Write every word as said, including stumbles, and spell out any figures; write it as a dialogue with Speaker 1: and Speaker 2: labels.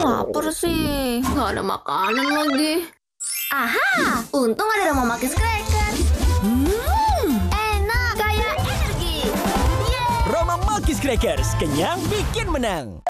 Speaker 1: lapar sih. Nggak ada makanan lagi.
Speaker 2: Aha, untung ada Roma Makis Crackers. Hmm, enak, kayak energi.
Speaker 3: Roma Malkis Crackers, kenyang bikin menang.